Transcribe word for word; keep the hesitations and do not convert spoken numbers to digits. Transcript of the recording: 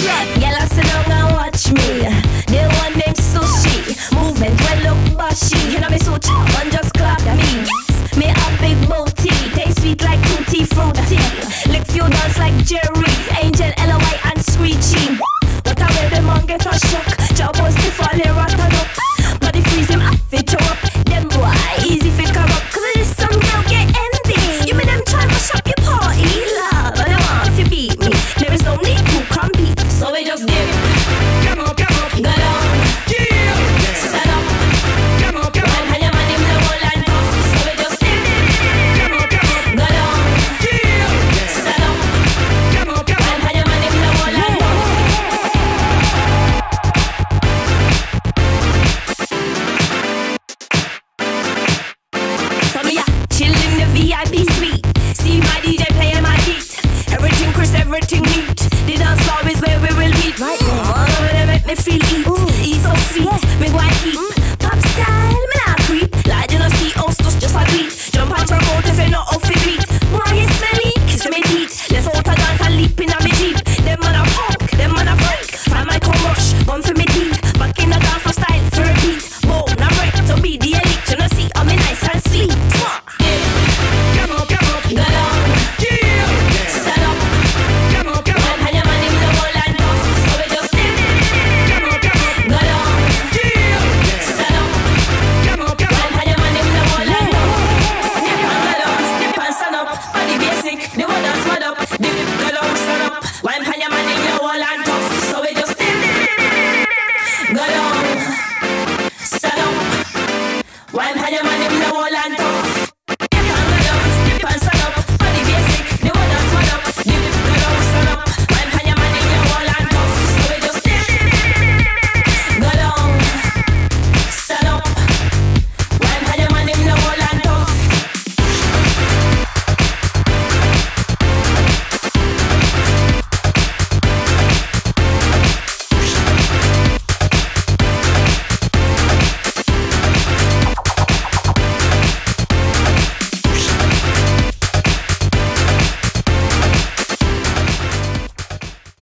Girl, I sit down and watch me. They want them sushi. Movement well look bushy. And I'm a suit, one just clap me. Me a big booty. Taste sweet like tutti frutti. Lick few dance like Jerry, Angel, L O Y and Screechy. But I wear them on get a